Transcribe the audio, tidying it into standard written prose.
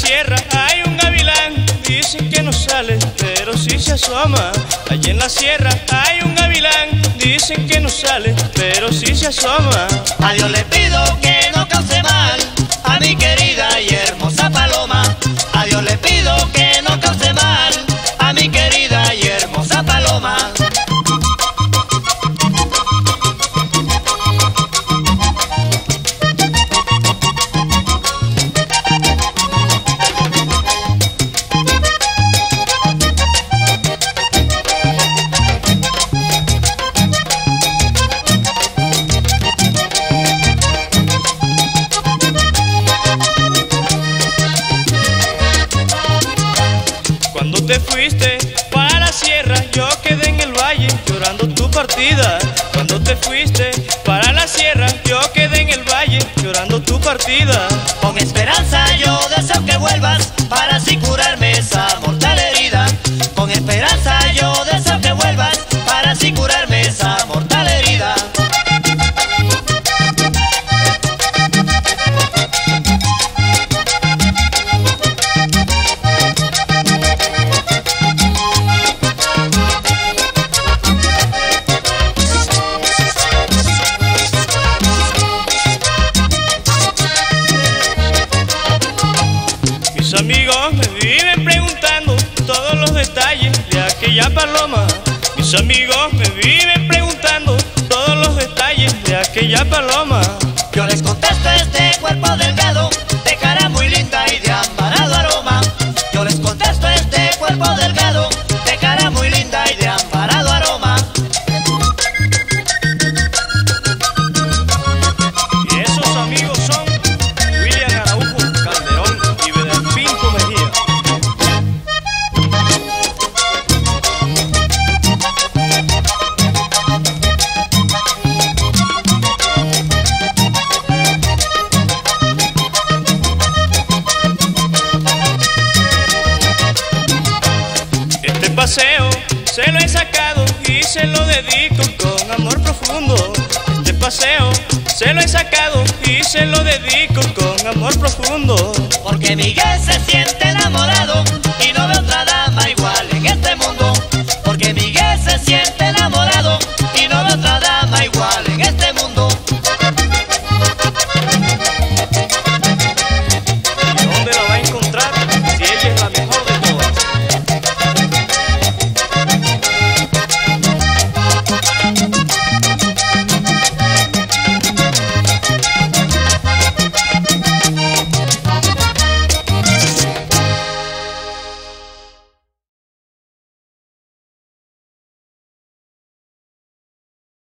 sierra hay un gavilán, dicen que no sale, pero sí se asoma. Allí en la sierra hay un gavilán, dicen que no sale, pero sí se asoma. A Dios le pido que no cause mal a mi querida y hermosa paloma. A Dios le pido que no cause mal a mi querida y hermosa paloma. Cuando te fuiste para la sierra, yo quedé en el valle llorando tu partida. Cuando te fuiste para la sierra, yo quedé en el valle llorando tu partida. Con esperanza yo deseo que vuelvas para así curarme esa mortal herida. Con esperanza yo deseo que vuelvas para así curarme esa mortal herida. Mis amigos me viven preguntando todos los detalles de aquella paloma. Mis amigos me viven preguntando todos los detalles de aquella paloma. Yo les contesto este cuerpo delgado, de cara muy linda y de amparado aroma. Yo les contesto este cuerpo delgado, de cara muy linda y de amparado aroma. Y esos amigos son William Araujo Calderón y Bedelpinto Mejía. Este paseo se lo he sacado y se lo dedico con amor profundo. Este paseo se lo he sacado y se lo dedico con amor profundo. Porque Miguel se siente enamorado